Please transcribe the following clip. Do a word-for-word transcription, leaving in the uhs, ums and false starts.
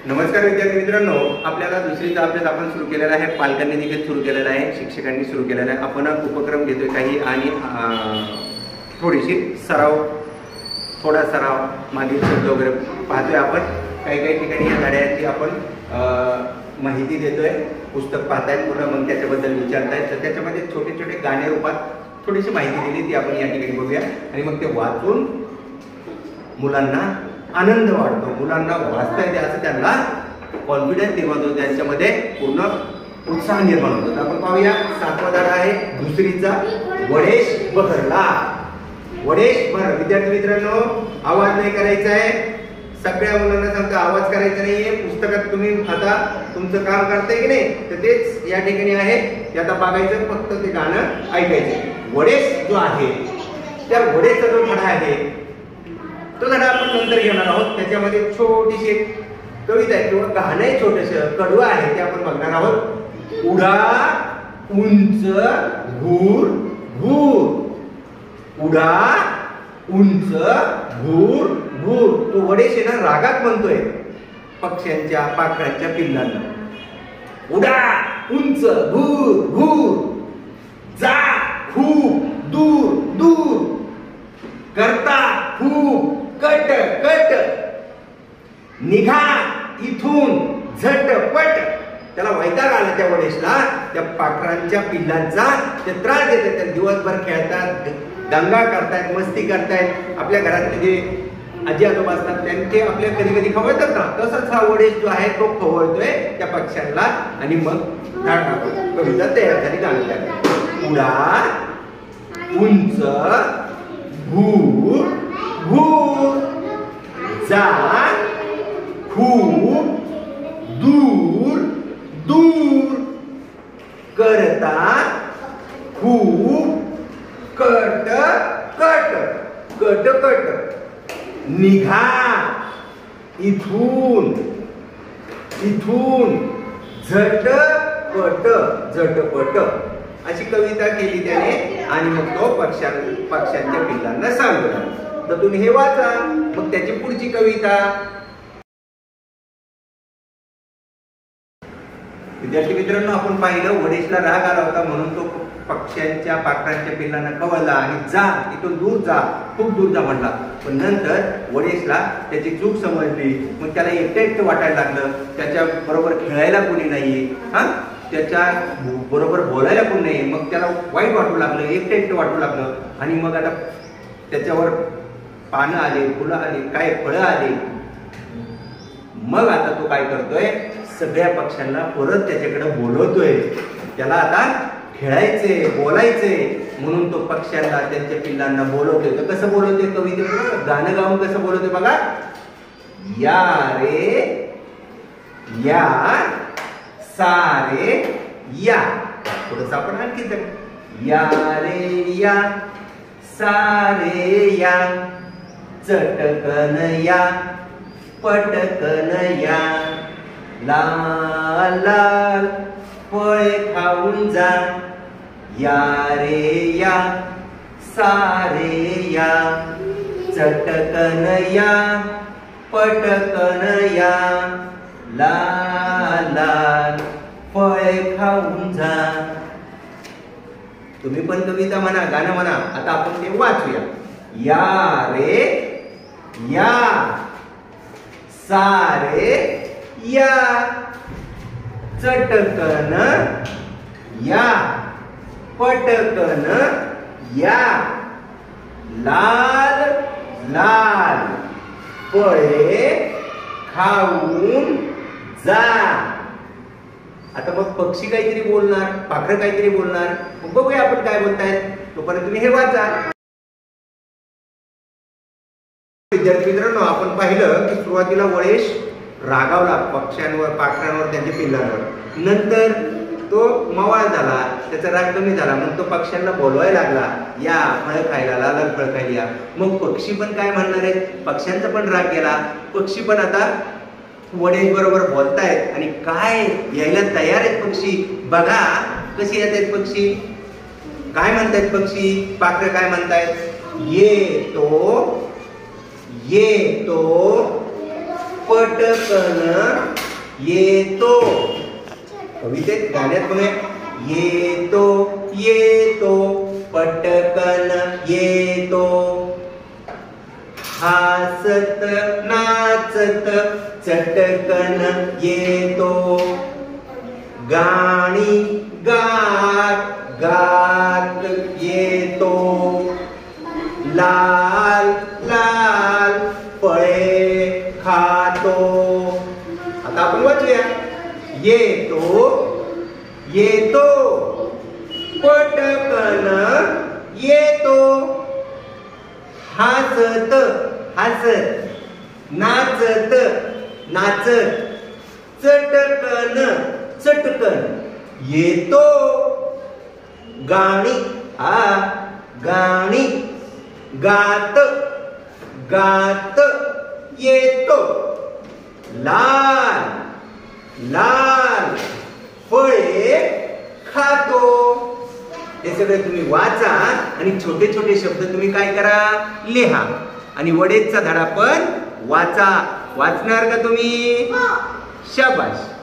नमस्कार विद्यार्थी मित्रांनो, आपल्याला दुसरीचा अभ्यास आपण सुरू केलेला आहे. पालकांनी देखील सुरू केलेला आहे, शिक्षकांनी सुरू केलेला आहे. आपण उपक्रम घेतोय काही आणि थोडीशी सराव थोडा सराव मागील शब्द वगैरे पाहतोय. आपण काही काही ठिकाणी या धड्याची आपण माहिती देतोय. पुस्तक पाहतायत पुन्हा मग त्याच्याबद्दल विचारतायत, तर त्याच्यामध्ये छोटे छोटे गाणे रूपात थोडीशी माहिती दिली ती आपण या ठिकाणी बघूया. आणि मग ते वाचून मुलांना आनंद वाटतो, मुलांना वाचता येते असं त्यांना कॉन्फिडन्स निर्माण होतो, त्यांच्यामध्ये पूर्ण उत्साह निर्माण होतो. तर आपण पाहूया. सातवा धडा आहे दुसरीचा, वडेश बहरला. वडेश बहर. विद्यार्थी मित्रांनो, आवाज नाही करायचा आहे. सगळ्या मुलांना सांगतो आवाज करायचा नाहीये. पुस्तकात तुम्ही आता तुमचं काम करताय की नाही, तर तेच या ठिकाणी आहे. ते आता बघायचं, फक्त ते गाणं ऐकायचं. वडेश जो आहे त्या वडेशचा जो धडा आहे तो धडा आपण नंतर घेणार आहोत. त्याच्यामध्ये छोटीशी एक कविता आहे किंवा गाणं आहे, छोटस कडवं आहे, ते आपण बघणार आहोत. उडा उंच घूर घूर, उडा उंच घूर घूर. तो वडेश आहे ना, रागात म्हणतोय पक्ष्यांच्या पाखरांच्या पिल्लांना. उडा उंच घूर घूर, जा खूप दूर दूर, करता खूप कट कट, निघा इथून झटपट. त्याला वैताग आला त्या वडेशला, त्या पाखरांच्या पिल्लांचा. ते त्रास देतात, त्या दिवसभर खेळतात, दंगा करतायत, मस्ती करतायत. आपल्या घरातले जे आजी आजोबा असतात त्यांचे आपल्या कधी कधी खवळतात ना, तसंच हा वडेश जो आहे तो खवळतोय त्या पक्ष्यांना. आणि मग कविता तयार झाली, गाणं तयार. उडा उंच घूर घूर, जा खूप दूर दूर, करता खूप कट कट कट कट, निघा इथून इथून झटपट झटपट. अशी कविता केली त्याने आणि मग तो पक्ष्यां पक्ष्यांच्या पिल्लांना सांगला. तर तुम्ही हे वाचा, मग त्याची पुढची कविता. विद्यार्थी मित्रांनो, आपण पाहिलं वडेशला राग आला होता म्हणून तो पक्ष्यांच्या पाखरांच्या पिल्लांना कवळला आणि जा इथून दूर जा, खूप दूर जा म्हणला. पण नंतर वडेशला त्याची चूक समजली. मग त्याला एकटं एकटं वाटायला लागलं. त्याच्या बरोबर खेळायला कोणी नाहीये, हा त्याच्या बरोबर बोलायला कोणी नाही. मग त्याला वाईट वाटू लागलं, एकटं एकटं वाटू लागलं. आणि मग आता त्याच्यावर पानं आले, फुलं आली, काय फळं आली. मग आता तो काय करतोय, सगळ्या पक्ष्यांना परत त्याच्याकडे बोलवतोय. त्याला आता खेळायचे, बोलायचे, म्हणून तो पक्ष्यांना त्यांच्या पिल्लांना बोलवतोय. तर कसं बोलवतोय, कवितेत गाणं गाऊन कसं बोलवतोय बघा. या रे या सारे या. थोडंसं आपण आणखी तर या रे या सारे या, चटकन या पटकन या, लाल लाल फळे खाऊन जा. या रे या सारे या, चटकन या पटकन या, लाल लाल फळे खाऊन जा. तुम्ही पण कविता म्हणा, गाणं म्हणा. आता आपण ते वाचूया. या रे या सारे या, चटकन या पटकन या, लाल लाल फळे खाऊन जा. आता मग पक्षी काहीतरी बोलणार, पाखरं काहीतरी बोलणार. मग बघूया आपण काय बोलतायत. तोपर्यंत तुम्ही हे वाचा. विद्यार्थी मित्रांनो, आपण पाहिलं की सुरुवातीला वडेश रागावला पक्ष्यांवर, पाखरांवर, त्यांच्या पिल्लांवर. नंतर तो मवाळ झाला, त्याचा राग कमी झाला. मग तो पक्ष्यांना बोलवायला लागला, या फळ खायला, लाल फळ खायला. मग पक्षी पण काय म्हणणार आहेत, पक्ष्यांचा पण राग गेला. पक्षी पण आता वडेश बरोबर बोलतायत आणि काय यायला तयार आहेत पक्षी. बघा कशी येत आहेत पक्षी, काय म्हणतायत पक्षी. पाखरं काय म्हणतायत, ये तो ये तो पटकन येतो. कवितेत गाण्यात म्हणूया येतो येतो पटकन येतो. हसत नाचत चटकन येतो. गाणी गात गात येतो. लाल लाल फळे खातो. आता आपण वाचूया. येतो येतो पटकन येतो. हसत हसत नाचत नाचत चटकन चटकन येतो. गाणी आ गाणी गात गात येतो. लाल लाल फळे खातो. हे सगळे तुम्ही वाचा आणि छोटे छोटे शब्द तुम्ही काय करा लिहा आणि वडेचा धडा पण वाचा. वाचणार का तुम्ही? शाबास.